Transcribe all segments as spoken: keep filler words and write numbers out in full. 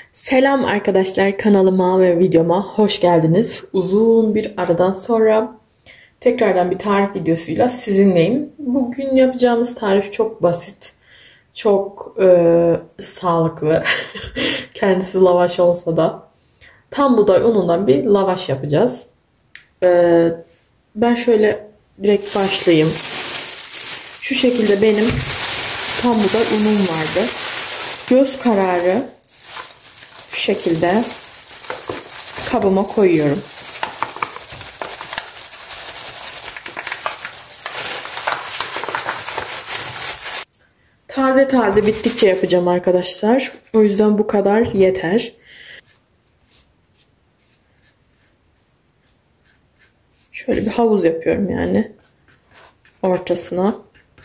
Selam arkadaşlar, kanalıma ve videoma hoş geldiniz. Uzun bir aradan sonra tekrardan bir tarif videosuyla sizinleyim. Bugün yapacağımız tarif çok basit, çok e, sağlıklı. Kendisi lavaş olsa da tam buğday unundan bir lavaş yapacağız. E, ben şöyle direkt başlayayım. Şu şekilde benim tam buğday unum vardı. Göz kararı şu şekilde kabıma koyuyorum. Taze taze bittikçe yapacağım arkadaşlar. O yüzden bu kadar yeter. Şöyle bir havuz yapıyorum yani. Ortasına.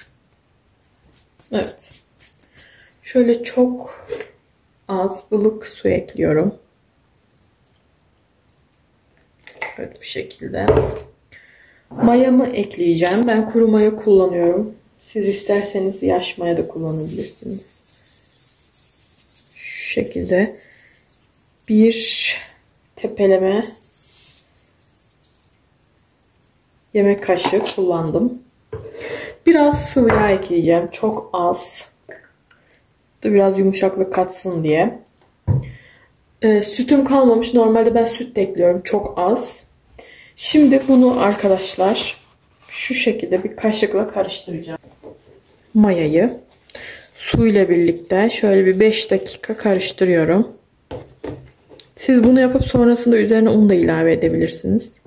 Evet. Şöyle çok az ılık su ekliyorum. Evet, bu şekilde. Mayamı ekleyeceğim. Ben kuru maya kullanıyorum. Siz isterseniz yaş maya da kullanabilirsiniz. Şu şekilde bir tepeleme yemek kaşığı kullandım. Biraz sıvı yağ ekleyeceğim. Çok az. Biraz yumuşaklık katsın diye. Ee, sütüm kalmamış. Normalde ben süt de ekliyorum. Çok az. Şimdi bunu arkadaşlar şu şekilde bir kaşıkla karıştıracağım. Mayayı su ile birlikte şöyle bir beş dakika karıştırıyorum. Siz bunu yapıp sonrasında üzerine un da ilave edebilirsiniz.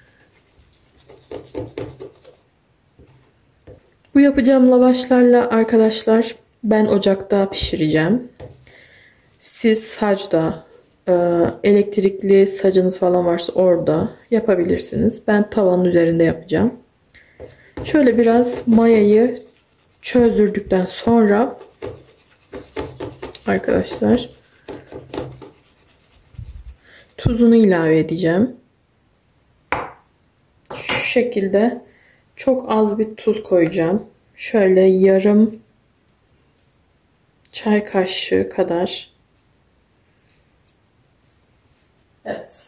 Bu yapacağım lavaşlarla arkadaşlar ben ocakta pişireceğim. Siz sacda, elektrikli sacınız falan varsa orada yapabilirsiniz. Ben tavanın üzerinde yapacağım. Şöyle biraz mayayı çözdürdükten sonra arkadaşlar tuzunu ilave edeceğim. Şu şekilde çok az bir tuz koyacağım. Şöyle yarım çay kaşığı kadar. Evet.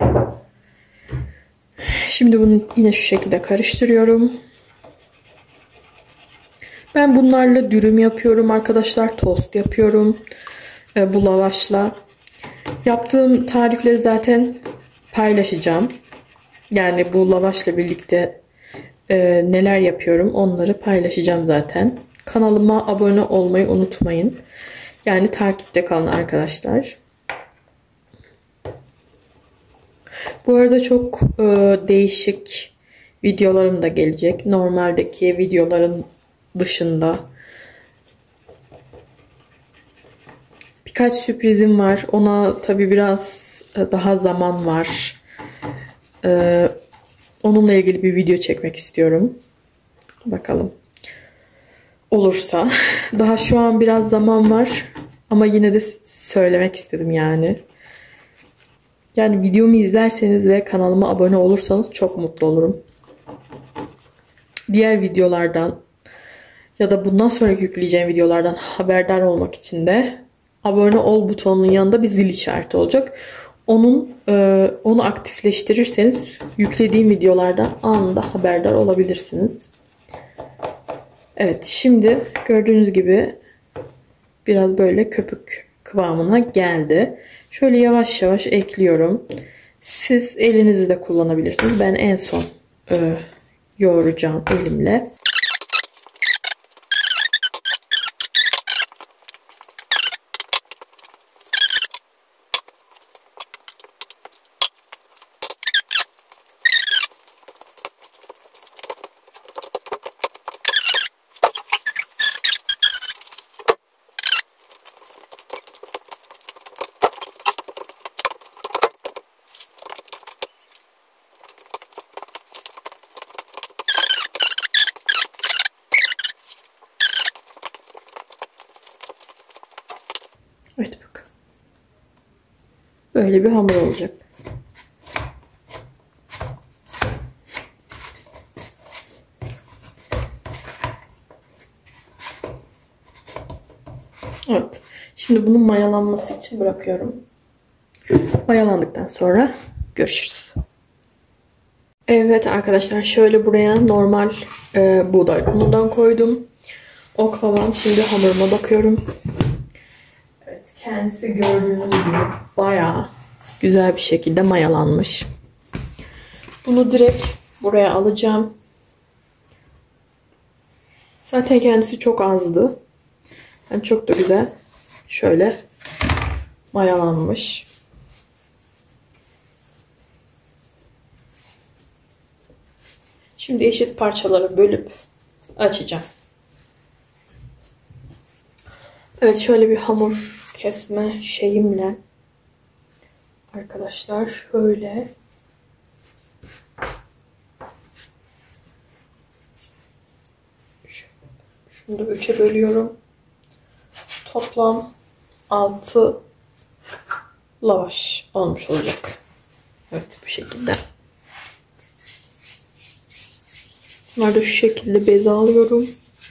Şimdi bunu yine şu şekilde karıştırıyorum. Ben bunlarla dürüm yapıyorum arkadaşlar. Tost yapıyorum. E, bu lavaşla. Yaptığım tarifleri zaten paylaşacağım. Yani bu lavaşla birlikte e, neler yapıyorum onları paylaşacağım zaten. Kanalıma abone olmayı unutmayın. Yani takipte kalın arkadaşlar. Bu arada çok e, değişik videolarım da gelecek. Normaldeki videoların dışında. Birkaç sürprizim var. Ona tabii biraz daha zaman var. Ee, onunla ilgili bir video çekmek istiyorum. Bakalım. Olursa. Daha şu an biraz zaman var. Ama yine de söylemek istedim yani. Yani videomu izlerseniz ve kanalıma abone olursanız çok mutlu olurum. Diğer videolardan ya da bundan sonraki yükleyeceğim videolardan haberdar olmak için de abone ol butonunun yanında bir zil işareti olacak. Onun e, onu aktifleştirirseniz yüklediğim videolardan anında haberdar olabilirsiniz. Evet, şimdi gördüğünüz gibi biraz böyle köpük kıvamına geldi. Şöyle yavaş yavaş ekliyorum. Siz elinizi de kullanabilirsiniz. Ben en son e, yoğuracağım elimle. Evet, bakın. Böyle bir hamur olacak. Evet. Şimdi bunun mayalanması için bırakıyorum. Mayalandıktan sonra görüşürüz. Evet arkadaşlar, şöyle buraya normal e, buğday unundan koydum. Oklavam. Şimdi hamuruma bakıyorum. Evet, kendisi gördüğünüz gibi bayağı güzel bir şekilde mayalanmış. Bunu direkt buraya alacağım. Zaten kendisi çok azdı. Yani çok da güzel. Şöyle mayalanmış. Şimdi eşit parçalara bölüp açacağım. Evet, şöyle bir hamur kesme şeyimle arkadaşlar şöyle şunu da üçe bölüyorum. Toplam altı lavaş olmuş olacak. Evet, bu şekilde. Bunları da şu şekilde beze alıyorum.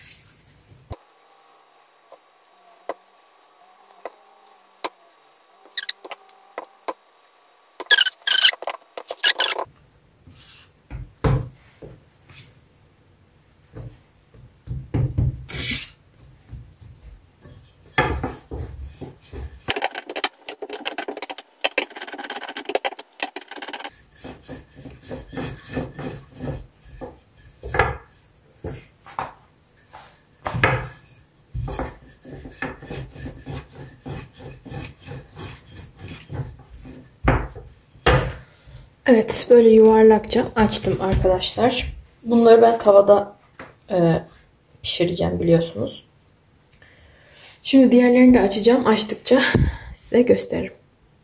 Evet, böyle yuvarlakça açtım arkadaşlar. Bunları ben tavada e, pişireceğim biliyorsunuz. Şimdi diğerlerini de açacağım. Açtıkça size gösteririm.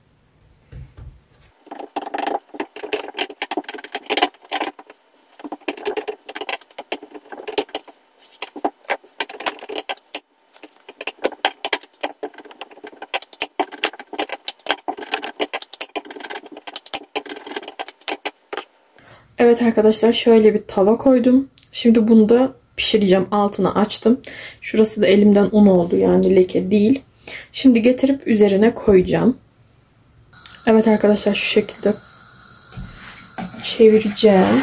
Evet arkadaşlar, şöyle bir tava koydum. Şimdi bunu da pişireceğim. Altını açtım. Şurası da elimden un oldu, yani leke değil. Şimdi getirip üzerine koyacağım. Evet arkadaşlar, şu şekilde çevireceğim.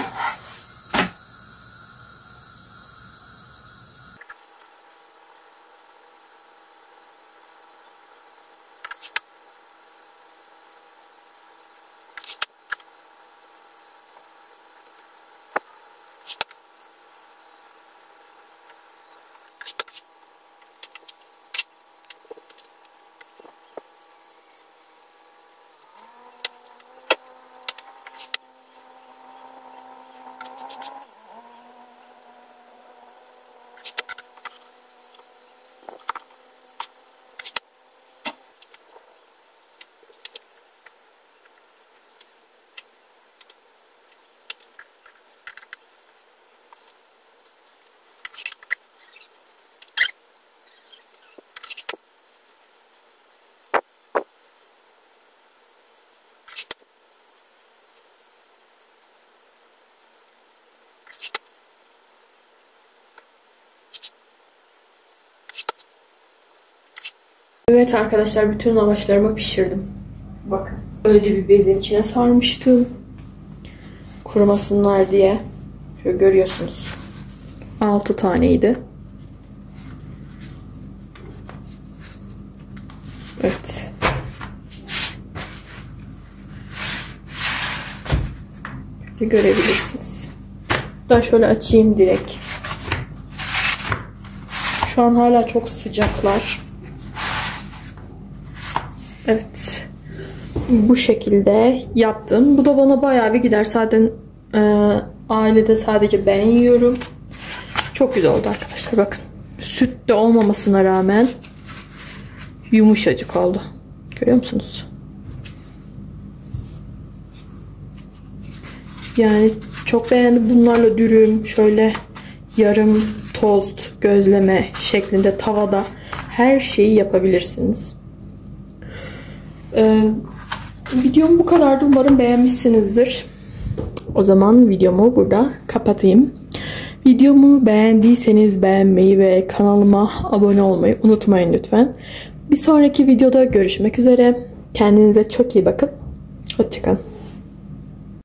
Evet arkadaşlar, bütün lavaşlarımı pişirdim. Bakın. Böylece bir bezin içine sarmıştım. Kurumasınlar diye. Şöyle görüyorsunuz. altı taneydi. Evet. Şöyle görebilirsiniz. Daha şöyle açayım direkt. Şu an hala çok sıcaklar. Evet. Bu şekilde yaptım. Bu da bana bayağı bir gider. Zaten e, ailede sadece ben yiyorum. Çok güzel oldu arkadaşlar. Bakın. Süt de olmamasına rağmen yumuşacık oldu. Görüyor musunuz? Yani çok beğendim. Bunlarla dürüm, şöyle yarım tost, gözleme şeklinde tavada her şeyi yapabilirsiniz. Ee, videom bu kadardı. Umarım beğenmişsinizdir. O zaman videomu burada kapatayım. Videomu beğendiyseniz beğenmeyi ve kanalıma abone olmayı unutmayın lütfen. Bir sonraki videoda görüşmek üzere. Kendinize çok iyi bakın. Hoşçakalın.